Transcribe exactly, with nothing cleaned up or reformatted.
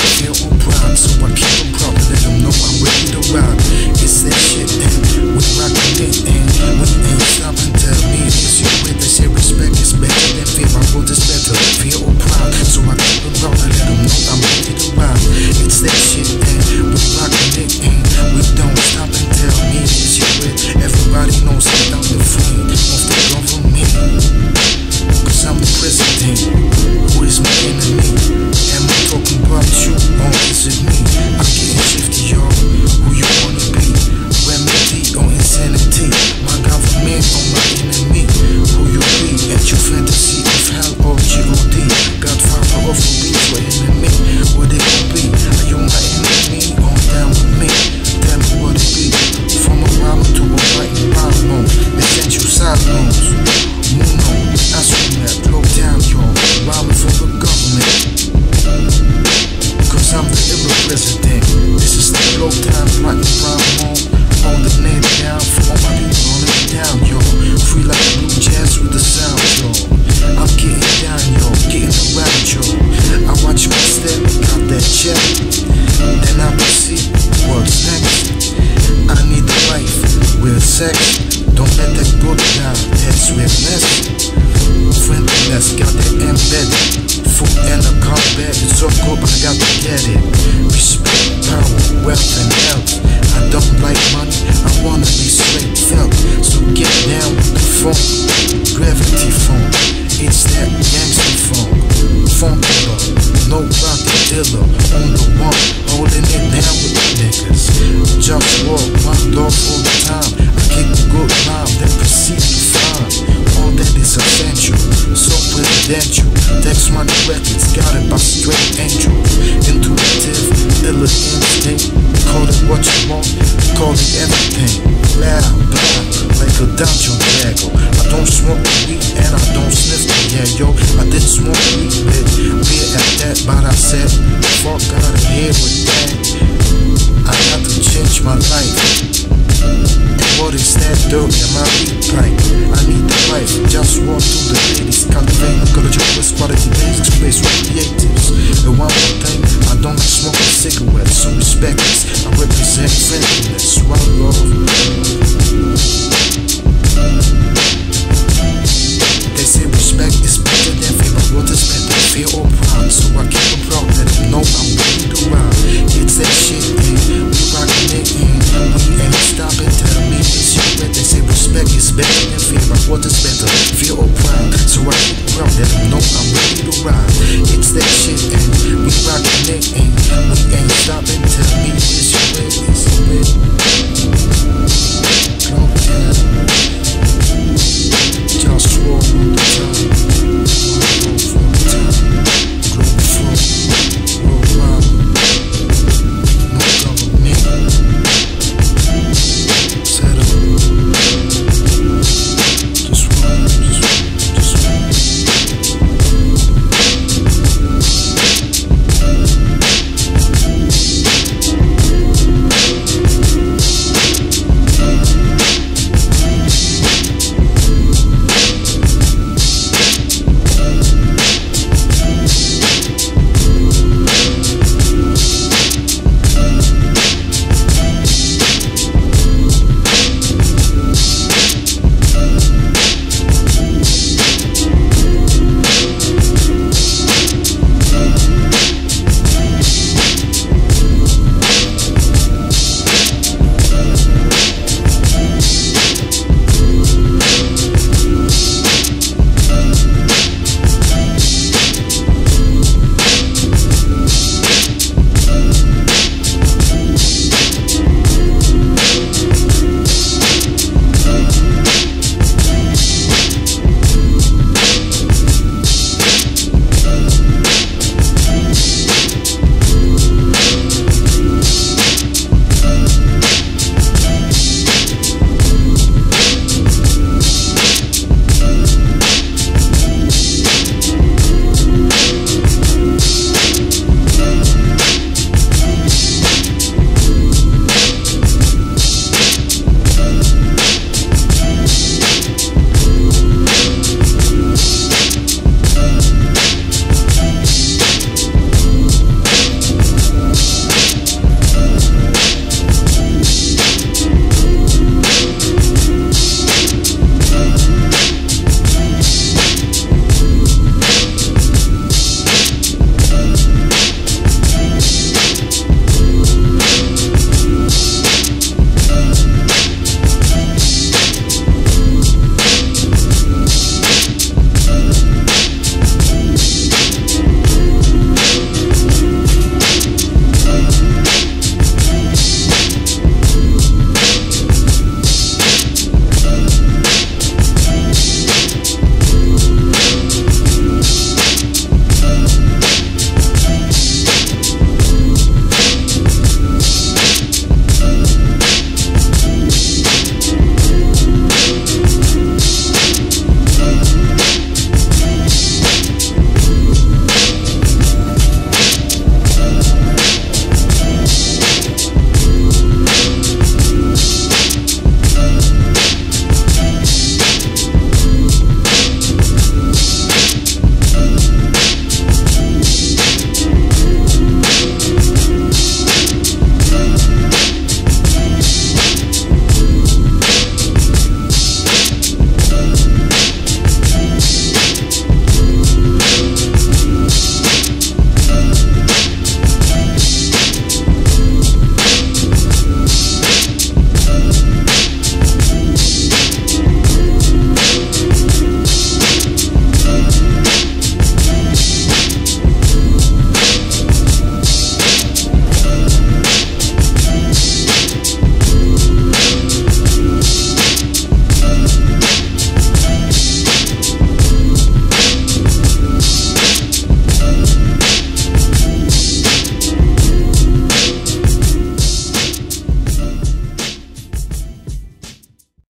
fear or pride, so I keep them proud to let them know I'm ready to ride. It's that shit and we rockin' it and we ain't stopping. Tell me it's your way. They say respect is better than fear. My word is better than fear or pride, so I keep them proud to let them know I'm ready to ride. It's that shit and we rockin' it and we don't stop and tell me it's your way. Everybody knows that I'm the friend of the government, cause I'm the president. Who is my enemy? Am I talking about you or is it me? I'm getting shifty, y'all. Who you wanna be? Remedy or insanity? My government or my enemy? Who you be? At your fantasy of hell or G O D? Godfather of a beat or enemy? What it gon' be? Are you my enemy or down with me? Tell me what it be. From a rhyme to a writing problem, they sent you sidelines. Muno, I swim that blow down, y'all. Rhyming for the government, cause I'm the ill president. This is the blow time, writing problem. Hold the name down for all my people holding it down, yo. Free like blue jazz with the sound, yo. I'm getting down, yo, getting around, yo. I watch my step, got that check, then I proceed. What's next? I need a wife with sex. Don't let that go down, that's swiftness. Friendliness, got that embedded. Food and a combat, it's so good, but I got to get it. Respect, power, wealth, and health. I don't like money, I wanna be straight felt. So get down with the funk, gravity funk. It's that gangster funk, Funkula, no rocket dealer. On the one, holding it down with the niggas. JustWar, one love all the time. I kick a good rhyme, then proceed to find all that is essential, so presidential. Text money records, got it by straight angel. Intuitive, illa instinct. Call it what you want, call it everything. Loud, blind, like a dungeon dragger. I don't smoke weed and I don't sniff the yeah, yo. I didn't smoke weed, bitch. Beer at that, but I said, fuck out of here with that. I got to change my life. And what is that dirt in my weed pipe? I need the life, just walk through the ladies. Cultivating ecology with quality basics, space with creatives. And one more thing, I don't like smoking cigarettes, so respect this. I represent friendliness, one love. They say respect is better than fear, but what is better than fear or pride? So I keep them proud, let them know I'm ready to ride. It's that shit, and we rockin' it, and we ain't stopping. Tell me it's your way. They say respect is better than fear, but what is better, fear or pride? So I keep them proud, let them know I'm ready to ride. It's that shit, and we rockin' it, and we ain't stopping.